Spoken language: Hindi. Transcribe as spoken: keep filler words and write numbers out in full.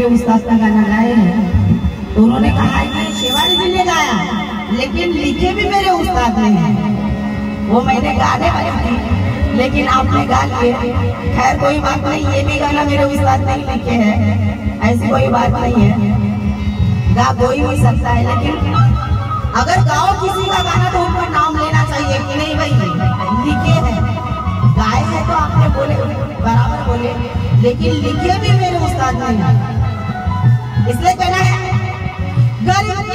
मेरे उस्ताद का गाना गाए हैं, तो उन्होंने कहा कि शिवाजी जी ने गाया, लेकिन लिखे भी मेरे उस्ताद ने हैं। वो मैंने गाने वाली थी, लेकिन आपने गा लिए। खैर कोई बात नहीं, ये भी गाना मेरे उस्ताद नहीं लिखे हैं, ऐसी कोई बात नहीं है, गा कोई भी सकता है। लेकिन अगर गाओ किसी का गाना तो उनका नाम लेना चाहिए कि नहीं भाई, लिखे हैं, गाए हैं तो आपने बोले बराबर बोले, लेकिन लिखे भी मेरे उस्ताद ने हैं। इसलिए कहना है गरीब